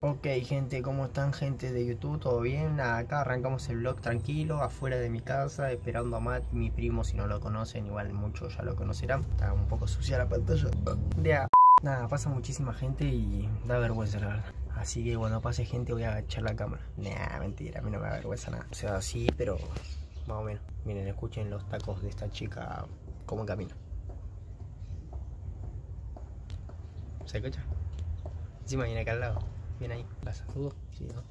Ok, gente, ¿cómo están, gente de YouTube? ¿Todo bien? Nada, acá arrancamos el vlog tranquilo, afuera de mi casa, esperando a Matt, mi primo. Si no lo conocen, igual muchos ya lo conocerán. Está un poco sucia la pantalla. Nada, pasa muchísima gente y da vergüenza, la verdad. Así que cuando pase gente voy a agachar la cámara. Nah, mentira, a mí no me da vergüenza nada. O sea, sí, pero más o menos. Miren, escuchen los tacos de esta chica, cómo camina. ¿Se escucha? Encima viene acá al lado. Bien ahí. ¿La saludo? Sí, ¿no?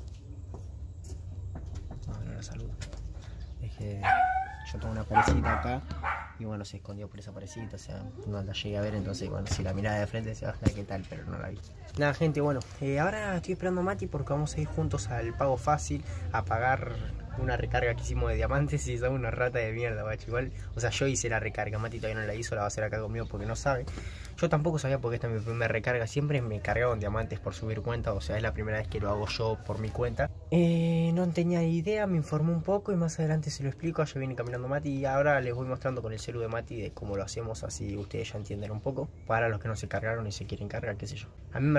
No la saludo. Es que yo tengo una parecita acá y bueno, se escondió por esa parecita, o sea, no la llegué a ver, entonces bueno, si la miraba de frente se va a ver qué tal, pero no la vi. Nada, gente, bueno, ahora estoy esperando a Mati porque vamos a ir juntos al pago fácil a pagar una recarga que hicimos de diamantes y somos una rata de mierda, bacho. Igual, o sea, yo hice la recarga, Mati todavía no la hizo, la va a hacer acá conmigo porque no sabe. Yo tampoco sabía porque esta es mi primera recarga, siempre me cargaban diamantes por subir cuenta, o sea, es la primera vez que lo hago yo por mi cuenta. No tenía idea, me informé un poco y más adelante se lo explico. Allá viene caminando Mati y ahora les voy mostrando con el celu de Mati de cómo lo hacemos, así ustedes ya entienden un poco. Para los que no se cargaron y se quieren cargar, qué sé yo. A mí me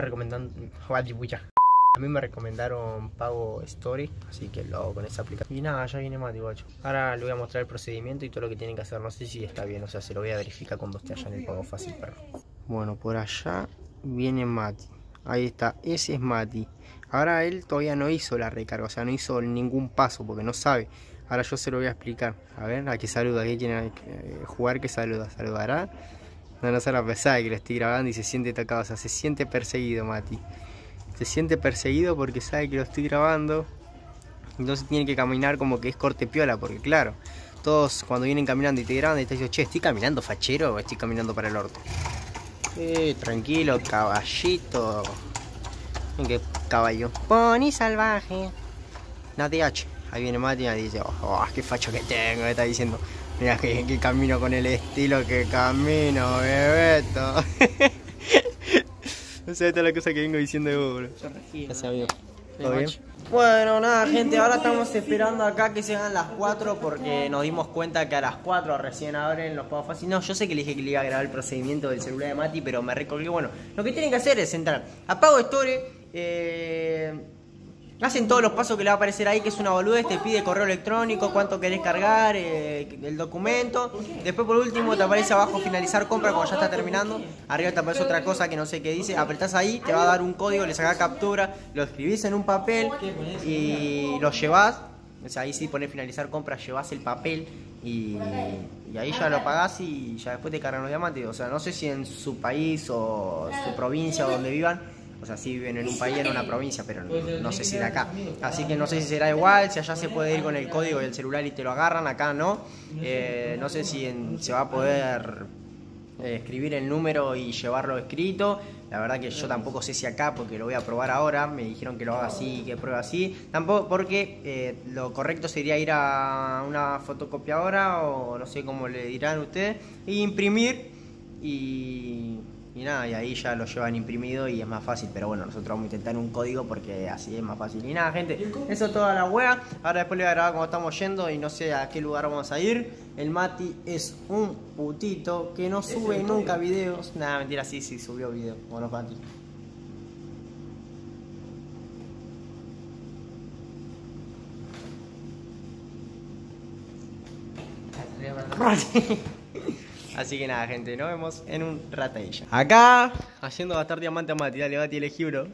recomendaron Pago Story, así que lo hago con esa aplicación. Y nada, ya viene Mati, guacho. Ahora le voy a mostrar el procedimiento y todo lo que tienen que hacer. No sé si está bien, o sea, se lo voy a verificar cuando esté allá en el pago fácil, pero... Bueno, por allá viene Mati. Ahí está, ese es Mati. Ahora él todavía no hizo la recarga, o sea, no hizo ningún paso porque no sabe. Ahora yo se lo voy a explicar. A ver, a qué saluda, ¿qué quiere jugar? ¿Qué saluda? ¿Saludará? No se la pesada que lo estoy grabando y se siente atacado, o sea, se siente perseguido, Mati. Se siente perseguido porque sabe que lo estoy grabando. Entonces tiene que caminar como que es corte piola, porque claro, todos cuando vienen caminando y te graban, te dicen, che, ¿estoy caminando fachero o estoy caminando para el orto? Tranquilo, caballito. ¿Qué caballo? Pony salvaje. No te H. Ahí viene Mati y dice, oh, qué facho que tengo. Me está diciendo, mira que camino con el estilo que camino, bebeto. No sé, esta es la cosa que vengo diciendo de vos, bro. Gracias, amigo. ¿Todo bien? Bueno, nada, gente, ahora estamos esperando acá que se hagan las 4 porque nos dimos cuenta que a las 4 recién abren los pagos fáciles. No, yo sé que le dije que le iba a grabar el procedimiento del celular de Mati, pero me recolgué. Bueno, lo que tienen que hacer es entrar a Pago Store, hacen todos los pasos que le va a aparecer ahí, que es una boludez, te pide correo electrónico, cuánto querés cargar, el documento. Después por último te aparece abajo finalizar compra cuando ya está terminando. Arriba te aparece otra cosa que no sé qué dice. Apretás ahí, te va a dar un código, le sacás captura, lo escribís en un papel y lo llevás. O sea, ahí sí ponés finalizar compra, llevás el papel y ahí ya lo pagás y ya después te cargan los diamantes. O sea, no sé si en su país o su provincia o donde vivan. O sea, sí viven en un país, en una provincia, pero no sé si de acá. Así que no sé si será igual, si allá se puede ir con el código del celular y te lo agarran, acá no. No sé si se va a poder escribir el número y llevarlo escrito. La verdad que yo tampoco sé si acá, porque lo voy a probar ahora. Me dijeron que lo haga así, que pruebe así. Tampoco porque lo correcto sería ir a una fotocopiadora o no sé cómo le dirán ustedes, e imprimir y nada, y ahí ya lo llevan imprimido y es más fácil. Pero bueno, nosotros vamos a intentar un código porque así es más fácil. Y nada, gente, eso es toda la wea. Ahora después le voy a grabar cómo estamos yendo y no sé a qué lugar vamos a ir. El Mati es un putito que no sube nunca videos. Nada, mentira, sí subió video. Bueno, Mati. Así que nada, gente, nos vemos en un ratadilla. Acá, haciendo gastar diamante a Mati. Dale, Mati, elegí, bro.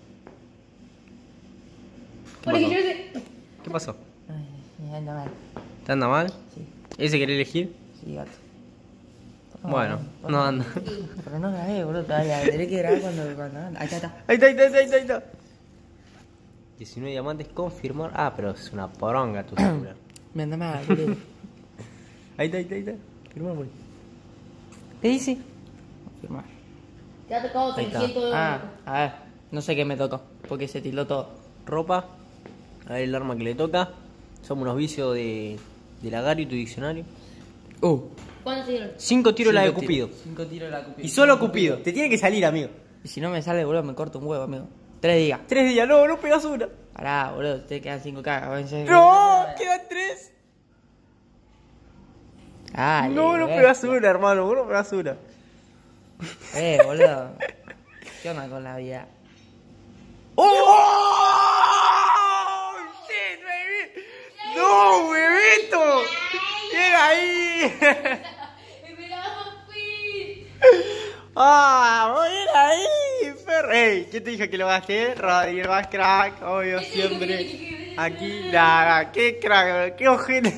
¿Qué pasó? Me anda mal. ¿Te anda mal? Sí. ¿Ese querés elegir? Sí, gato. Bueno, no anda. Pero no grabé, boludo, todavía. Tenés que grabar cuando anda. Ahí está. Ahí está. 19 diamantes, confirmar. Ah, pero es una poronga tu celular. Me anda mal, boludo. Ahí está. Firmar, boludo. ¿Qué dice? Confirmar. Te ha tocado Ahí está. 600 Ah, a ver. No sé qué me tocó, porque se tildó todo. Ropa. A ver el arma que le toca. Somos unos vicios de Lagario y tu diccionario. ¿Cuántos dieron? 5 tiros la de Cupido. 5 tiros la Cupido. Y solo Cupido. Te tiene que salir, amigo. Y si no me sale, boludo, me corto un huevo, amigo. 3 días. 3 días, no pegas una. Pará, boludo, te quedan 5 cagas. No, quedan 3. Dale, No pegas una, hermano. Vos no pegas una. Boludo. ¿Qué onda con la vida? ¡Oh! ¡Ah! ¡Voy a ir ahí! ¡Ey! ¿Quién te dijo que lo gasté? Rodrigo, más crack, obvio, siempre. Aquí, nada, qué crack, qué ojete.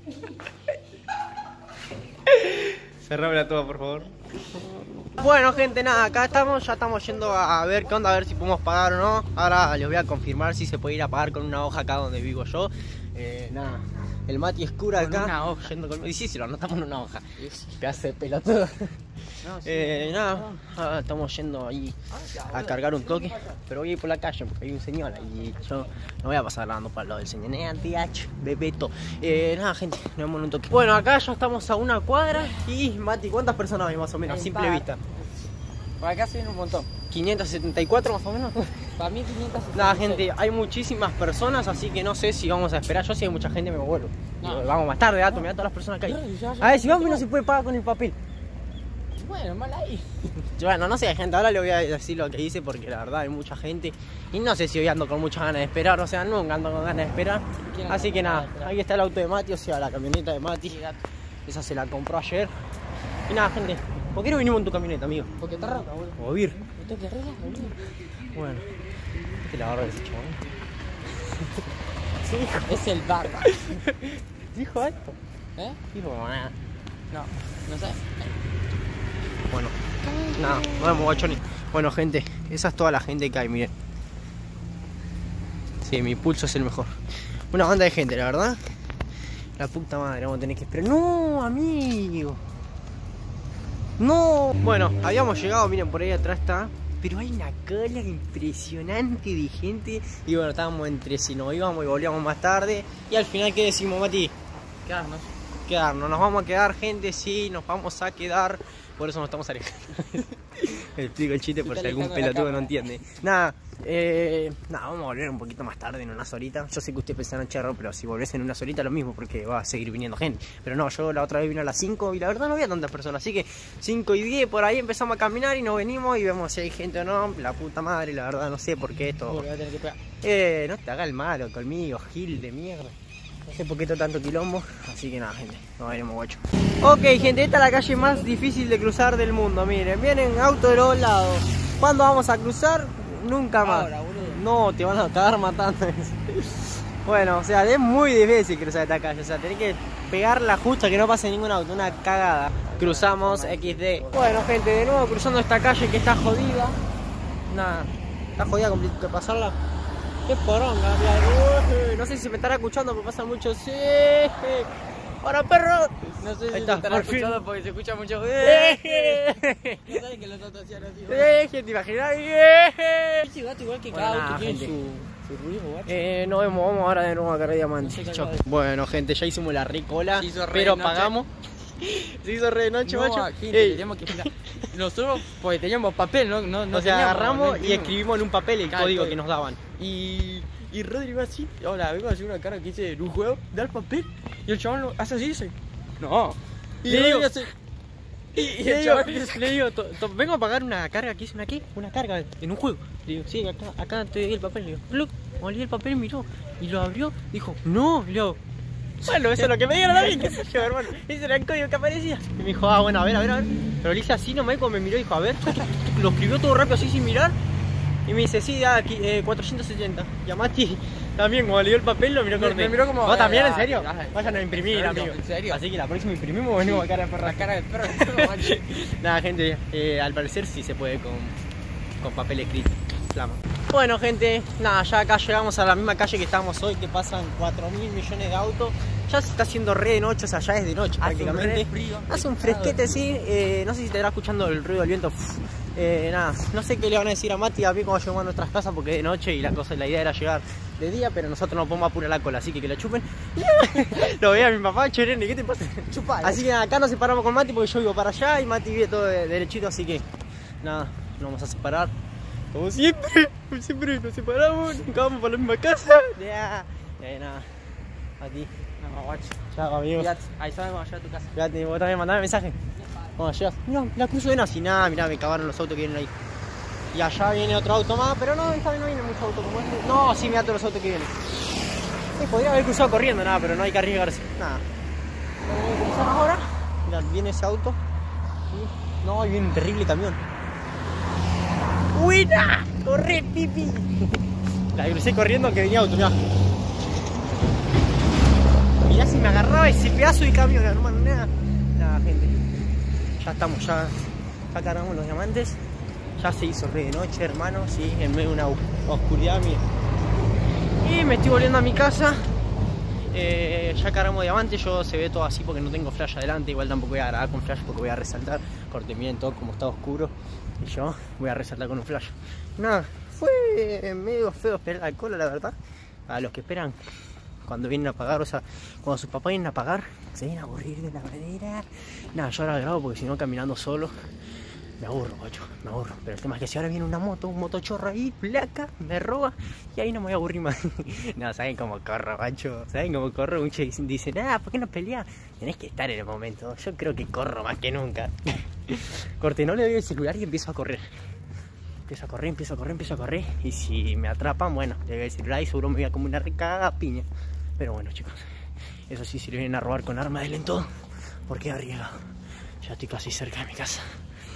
Cerrame la toma, por favor. Bueno, gente, nada, acá estamos, ya estamos yendo a ver qué onda, a ver si podemos pagar o no. Ahora les voy a confirmar si se puede ir a pagar con una hoja acá donde vivo yo. Nada, el Mati es cura acá. Una hoja. Yendo con... Y sí, si lo anotamos en una hoja. Pedazo de pelotudo. No, sí. Nada, ahora estamos yendo ahí a cargar un toque. Pero voy a ir por la calle porque hay un señor ahí. Yo no voy a pasar hablando para lo del señor. Bebeto. Nada, gente, nos vemos en un toque. Bueno, acá ya estamos a una cuadra. Y Mati, ¿cuántas personas hay más o menos? A simple vista. Por acá se ven un montón. 574 más o menos. Para mí 500. Nada, gente, hay muchísimas personas, así que no sé si vamos a esperar. Yo si hay mucha gente me vuelvo. No. Vamos más tarde, dato, mirá todas las personas que hay. A ver, si vamos y no se puede pagar con el papel. Bueno, mal ahí. Bueno, no sé, gente, ahora le voy a decir lo que hice porque la verdad hay mucha gente. Y no sé si hoy ando con muchas ganas de esperar, o sea, nunca ando con ganas de esperar. Así que nada, ahí está el auto de Mati, o sea, la camioneta de Mati. Esa se la compró ayer. Y nada, gente, ¿por qué no vinimos en tu camioneta, amigo? Porque está rota, boludo. O vir. ¿Me tengo que arreglar, boludo? Bueno, te la agarro de ese chabón. Sí, es el barba. ¿Dijo esto? ¿Eh? Dijo nada. No sé. Bueno, nada, nos vemos, guachones. Bueno, gente, esa es toda la gente que hay, miren. Sí, mi pulso es el mejor. Una banda de gente, la verdad. La puta madre, vamos a tener que esperar. ¡No, amigo! ¡No! Bueno, habíamos llegado, miren, por ahí atrás está. Pero hay una cola impresionante de gente. Y bueno, estábamos entre si nos íbamos y volvíamos más tarde. Y al final, ¿qué decimos, Mati? Quedarnos. Quedarnos, nos vamos a quedar, gente, sí, nos vamos a quedar. Por eso nos estamos alejando. Explico el chiste por si algún pelotudo no entiende. Nada, vamos a volver un poquito más tarde, en unas horitas. Yo sé que ustedes pensaron, cherro, pero si volvés en unas horitas lo mismo, porque va a seguir viniendo gente. Pero no, yo la otra vez vine a las 5 y la verdad no había tantas personas. Así que 5 y 10 por ahí empezamos a caminar y nos venimos y vemos si hay gente o no. La puta madre, la verdad no sé por qué esto. Voy a tener que pegar. No te hagas el malo conmigo, gil de mierda. No sé por qué tanto quilombo, así que nada, gente, nos veremos, guacho. Ok, gente, esta es la calle más difícil de cruzar del mundo, miren, vienen autos de los lados. ¿Cuándo vamos a cruzar? Nunca más. Ahora, boludo. No, te van a acabar matando. Bueno, o sea, es muy difícil cruzar esta calle, o sea, tenés que pegarla justa que no pase ningún auto, una cagada. Cruzamos XD. Bueno, gente, de nuevo cruzando esta calle que está jodida. Nada, está jodida que pasarla. Qué poronga, mira. No sé si se me estará escuchando, pero pasa mucho. Sí. ¡Ahora, perro! No sé si Ahí se está, estará por fin. escuchando porque se escucha mucho. No ¿Te sabes que los otros hacían así. imaginas? Ese gato igual que Bueno, cada nada, auto tiene gente. su ruido, guacho. Nos vemos, vamos ahora de nuevo a cargar diamante. No sé, Chau. calma. Bueno, gente, ya hicimos la ricola, Se hizo re pero de noche. pagamos. Se hizo re de noche, No, macho. aquí Ey, teníamos que mirar. Nosotros, pues teníamos papel, no o sea, teníamos, agarramos no y escribimos. escribimos en un papel el Claro, código todo. que nos daban. Y Rodrigo así, hola, vengo a hacer una cara que hice en un juego, da el papel, y el chaval lo hace así, dice, no. Y Le Rodrigo digo- hace, y Le el digo, chaval dice, le digo, vengo a pagar una carga que hice, ¿una qué? Una carga en un juego. Le digo, sí, acá te di el papel. Le digo, look, olí el papel, miró y lo abrió. Dijo, no, le digo, bueno, eso es lo que me dieron a mí, qué sé yo, hermano. Ese era el código que aparecía. Y me dijo, ah, bueno, a ver. Pero le hice así nomás y cuando me miró dijo, a ver, lo escribió todo rápido así sin mirar. Y me dice, sí, da aquí, 470. Y a Mati también, cuando le dio el papel, lo miró Me corté. miró como, ¿Vos también, en ah, serio? ah, Vayan a imprimir, ¿en serio? amigo. ¿En serio? Así que la próxima imprimimos, venimos a cara de perra. la cara del perro, guacho. Nada, gente, al parecer sí se puede con papel escrito. Flama. Bueno, gente, nada, ya acá llegamos a la misma calle que estamos hoy, que pasan 4.000 millones de autos. Ya se está haciendo re de noche, o sea, ya es de noche prácticamente. Hace un fresquete, sí. No sé si te estará escuchando el ruido del viento. Nada, no sé qué le van a decir a Mati y a mí cuando llegamos a nuestras casas porque es de noche y la idea era llegar de día, pero nosotros nos podemos apurar la cola, así que la chupen. Lo veía a mi papá, Cherene, ¿qué te pasa? Chupala. Así que nada, acá nos separamos con Mati porque yo vivo para allá y Mati vive todo derechito, así que nada, nos vamos a separar. Como siempre nos separamos, nunca vamos para la misma casa. Ya, nada, Mati. No, guacho. Chao, amigos. Fíjate, ahí sabemos allá a tu casa. Fíjate, vos también mandame mensaje. Cuando llegas, mirá, la cruzo de así, nada, mirá, me cagaron los autos que vienen ahí. Y allá viene otro auto más, pero no, esta vez no viene mucho auto como este. No, sí, mirá todos los autos que vienen. Sí, podría haber cruzado corriendo, nada, pero no hay que arriesgarse. Nada. Lo voy a cruzar ahora. Mirá, viene ese auto. No, y viene un terrible camión. ¡Buena! ¡Corre, pipi! La crucé corriendo que venía auto, mirá. Mirá si me agarraba ese pedazo de camión, hermano. Nada, gente. Ya estamos, ya cargamos los diamantes. Ya se hizo re de noche, hermano. Sí, en medio de una oscuridad, mira. Y me estoy volviendo a mi casa. Ya cargamos diamantes. Yo se ve todo así porque no tengo flash adelante. Igual tampoco voy a grabar con flash porque voy a resaltar. Corte, miren todo como está oscuro. Y yo voy a resaltar con un flash. Nada, fue medio feo esperar la cola, la verdad. Para los que esperan cuando vienen a pagar, o sea, cuando sus papás vienen a pagar, se vienen a aburrir de la madera. Nada, yo ahora grabo porque si no, caminando solo me aburro, guacho, me aburro. Pero el tema es que si ahora viene una moto, un motochorro ahí, placa, me roba y ahí no me voy a aburrir más. No, saben cómo corro, guacho, saben cómo corro. Muchos dicen, ¿por qué no peleas? Tenés que estar en el momento. Yo creo que corro más que nunca. Corte, no le doy el celular y empiezo a correr. Empiezo a correr. Y si me atrapan, bueno, le doy el celular y seguro me voy a comer una rica piña. Pero bueno, chicos, eso sí, si le vienen a robar con arma, denle en todo, porque he arriesgado. Ya estoy casi cerca de mi casa.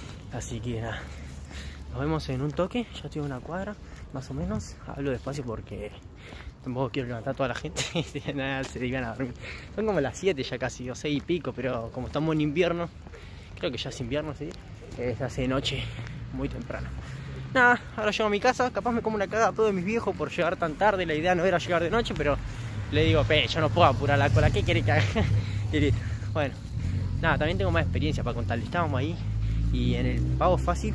Así que nada, nos vemos en un toque. Ya estoy a una cuadra, más o menos. Hablo despacio porque tampoco quiero levantar a toda la gente. Nada, se iban a dormir. Son como las 7 ya casi, o 6 y pico, pero como estamos en invierno, creo que ya es invierno, sí, se hace de noche muy temprano. Nada, ahora llego a mi casa, capaz me como una cagada a todos mis viejos por llegar tan tarde. La idea no era llegar de noche, pero le digo, yo no puedo apurar la cola, ¿qué querés que haga? Y listo. Bueno, nada, también tengo más experiencia para contarle. Estábamos ahí y en el pago fácil,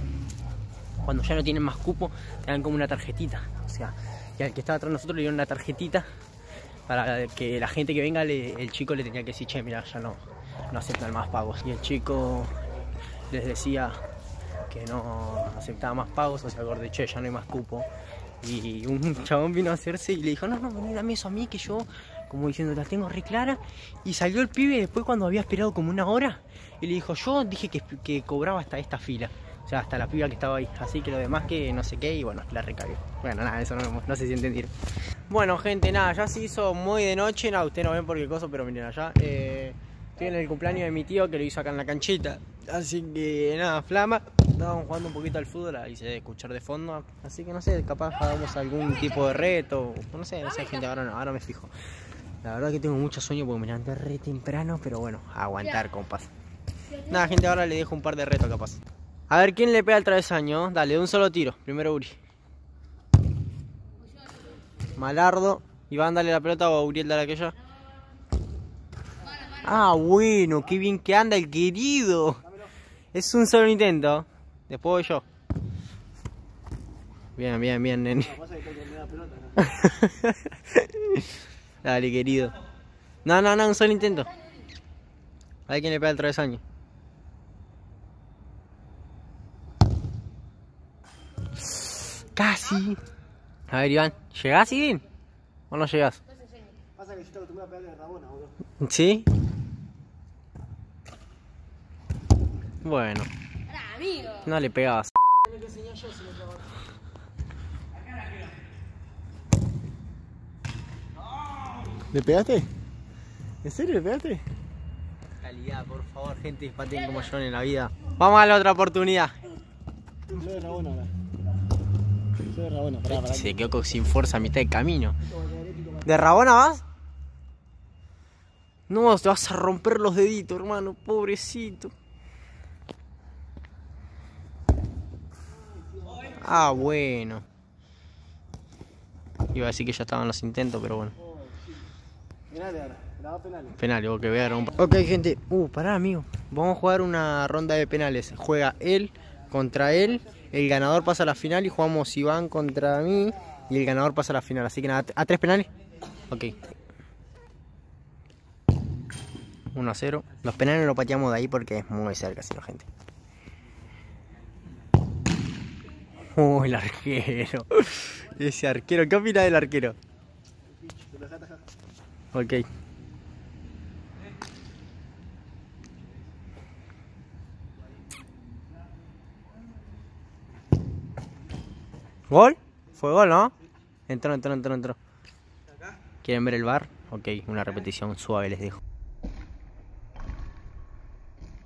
cuando ya no tienen más cupo, te dan como una tarjetita. O sea, y al que estaba atrás de nosotros le dieron una tarjetita para que la gente que venga, el chico le tenía que decir, che, mira, ya no aceptan más pagos. Y el chico les decía que no aceptaba más pagos, o sea, acorde, che, ya no hay más cupo. Y un chabón vino a hacerse y le dijo, no, vení, dame eso a mí, que yo, como diciendo, la tengo re clara. Y salió el pibe después cuando había esperado como una hora y le dijo, yo dije que cobraba hasta esta fila, o sea, hasta la piba que estaba ahí. Así que lo demás que no sé qué, y bueno, la recagué. Bueno, nada, eso no sé si entendieron. Bueno, gente, nada, ya se hizo muy de noche. Nada, ustedes no ven por qué cosa, pero miren allá. Estoy en el cumpleaños de mi tío, que lo hizo acá en la canchita. Así que nada, flama. Estábamos jugando un poquito al fútbol, ahí se debe escuchar de fondo. Así que no sé, capaz hagamos algún tipo de reto. No sé, gente, ahora me fijo. La verdad que tengo mucho sueño porque me levanté re temprano, pero bueno, a aguantar, compas. Nada, gente, ahora le dejo un par de retos capaz. A ver, ¿quién le pega el travesaño? Dale, de un solo tiro. Primero Uri. Malardo. Iván, dale la pelota, o Uriel, dale aquella. Ah, bueno, qué bien que anda el querido. Es un solo intento. Después voy yo. Bien, nene. Dale, querido. No, un solo intento. A ver quién le pega el travesaño. Casi. A ver, Iván, ¿llegás, Iván? ¿O no llegás? Pasa que yo tengo que tomar a pegarle de Rabona, boludo. ¿Sí? Bueno. No le pegabas. ¿Le pegaste? ¿En serio le pegaste? Calidad, por favor, gente, pateen como yo en la vida. Vamos a la otra oportunidad. Soy de Rabona ahora. Soy de Rabona, pará. Se quedó sin fuerza a mitad del camino. ¿De Rabona vas? No, te vas a romper los deditos, hermano, pobrecito. Ah, bueno. Iba a decir que ya estaban los intentos, pero bueno. Penales ahora, grabá penales. Penales, ok, voy a dar un... Ok, gente, pará, amigo. Vamos a jugar una ronda de penales. Juega él contra él. El ganador pasa a la final y jugamos Iván contra mí. Y el ganador pasa a la final. Así que nada, ¿a 3 penales? Ok. 1-0. Los penales no los pateamos de ahí porque es muy cerca, si no, gente. El arquero. Ese arquero. ¿Qué opina del arquero? Ok. ¿Gol? Fue gol, ¿no? Entró. ¿Quieren ver el VAR? Ok, una repetición suave les dejo.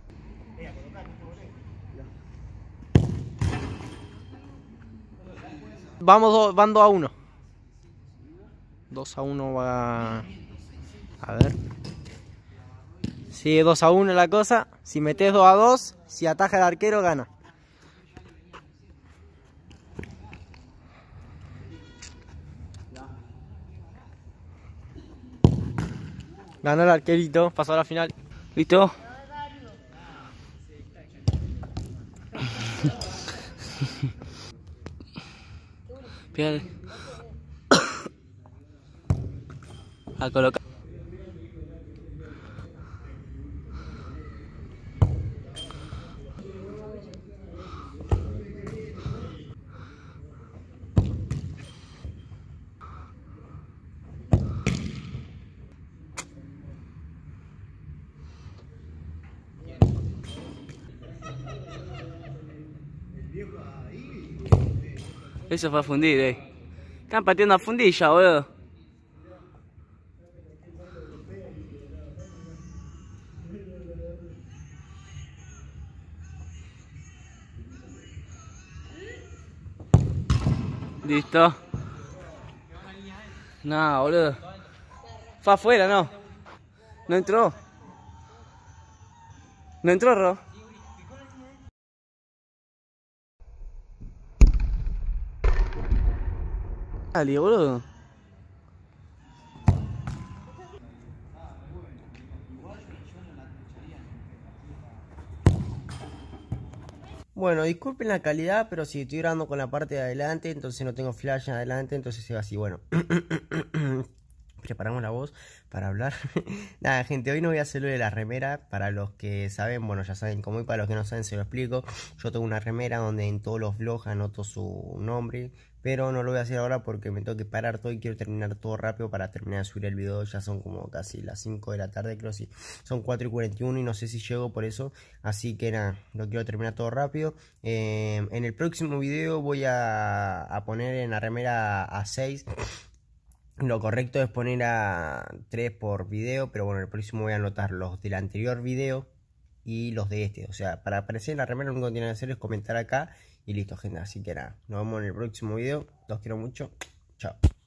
van 2-1. 2-1 va. A ver. Sigue 2-1 la cosa. Si metes 2-2, si ataja el arquero, gana. Ganó el arquerito, pasó a la final. ¿Listo? Pierde. A colocar. Eso fue a fundir, Están pateando a fundilla, boludo. Listo. No, boludo. Fue afuera, no. No entró. No entró, Ro. Dale, boludo. Bueno, disculpen la calidad, pero si estoy grabando con la parte de adelante, entonces no tengo flash en adelante, entonces se va así, bueno. Preparamos la voz para hablar. Nada, gente, hoy no voy a hacer lo de la remera. Para los que saben, bueno, ya saben cómo, y para los que no saben se lo explico. Yo tengo una remera donde en todos los vlogs anoto su nombre, pero no lo voy a hacer ahora porque me tengo que parar todo y quiero terminar todo rápido para terminar de subir el video. Ya son como casi las 5 de la tarde, creo, sí. Son 4:41 y no sé si llego por eso. Así que nada, lo quiero terminar todo rápido. En el próximo video voy a poner en la remera a 6. Lo correcto es poner a 3 por video, pero bueno, el próximo voy a anotar los del anterior video y los de este. O sea, para aparecer en la remera lo único que tienen que hacer es comentar acá y listo, gente. Así que nada, nos vemos en el próximo video. Los quiero mucho. Chao.